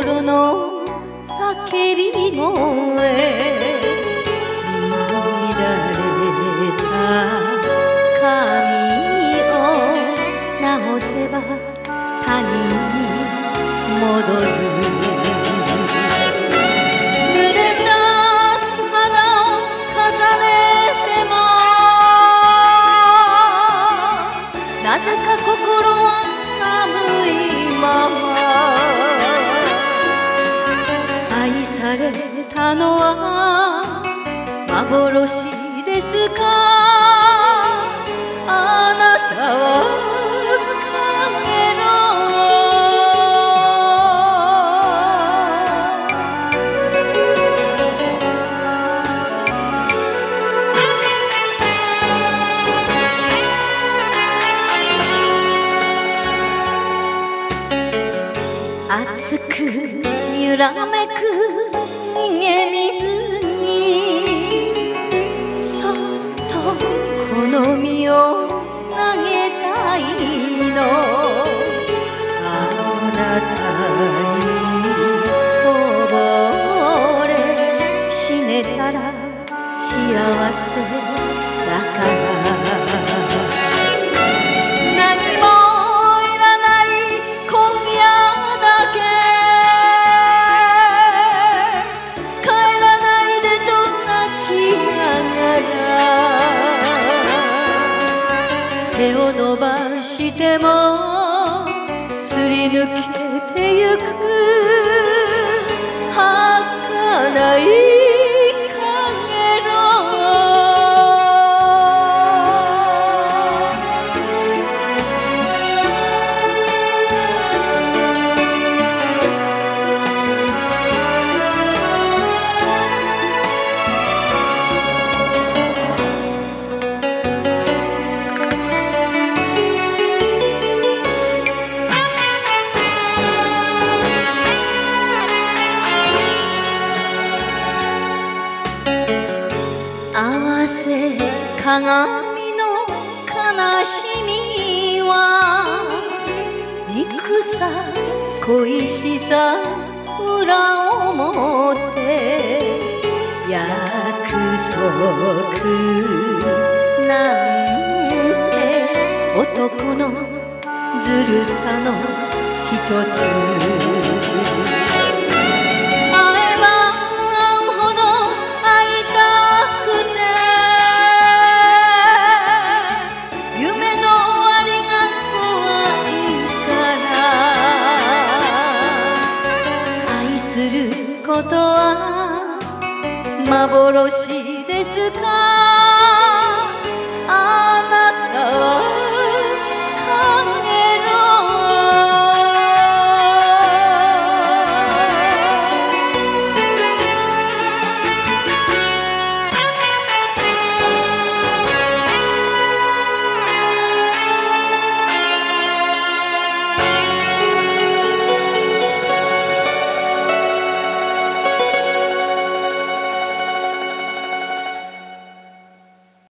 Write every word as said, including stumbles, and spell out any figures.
心の叫び声、乱れた髪を直せば他人に戻る。濡れた素肌を重ねてもなぜか心は寒いまま。愛されたのは幻ですか？あなたはかげろ熱く揺らめく逃げ水にそっとこの身を投げたいの。あなたに溺れ死ねたら幸せだから。手を伸ばしてもすり抜けてゆく儚いかげろう。合わせ鏡の悲しみは憎さ恋しさ裏表約束なんて男のずるさの一つ。ことは幻ですか？